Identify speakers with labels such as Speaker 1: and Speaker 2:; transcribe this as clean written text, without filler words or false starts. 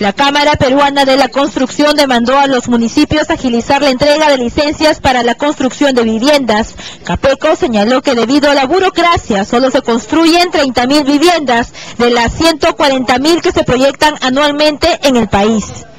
Speaker 1: La Cámara Peruana de la Construcción demandó a los municipios agilizar la entrega de licencias para la construcción de viviendas. Capeco señaló que debido a la burocracia solo se construyen 30.000 viviendas de las 140.000 que se proyectan anualmente en el país.